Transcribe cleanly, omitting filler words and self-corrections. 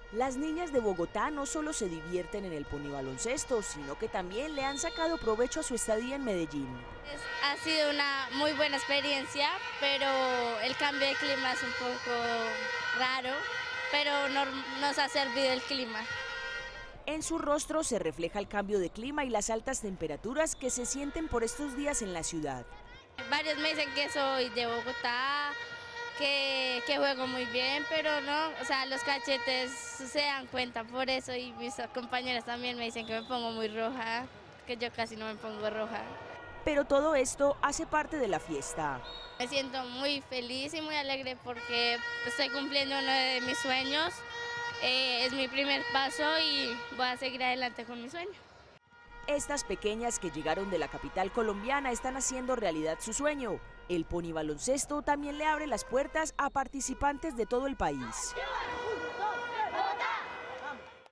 Las niñas de Bogotá no solo se divierten en el ponibaloncesto, sino que también le han sacado provecho a su estadía en Medellín. Ha sido una muy buena experiencia, pero el cambio de clima es un poco raro, pero nos ha servido el clima. En su rostro se refleja el cambio de clima y las altas temperaturas que se sienten por estos días en la ciudad. Varios me dicen que soy de Bogotá, que juego muy bien, pero no, o sea, los cachetes se dan cuenta por eso y mis compañeras también me dicen que me pongo muy roja, que yo casi no me pongo roja. Pero todo esto hace parte de la fiesta. Me siento muy feliz y muy alegre porque estoy cumpliendo uno de mis sueños. Es mi primer paso y voy a seguir adelante con mi sueño. Estas pequeñas que llegaron de la capital colombiana están haciendo realidad su sueño. El ponibaloncesto también le abre las puertas a participantes de todo el país.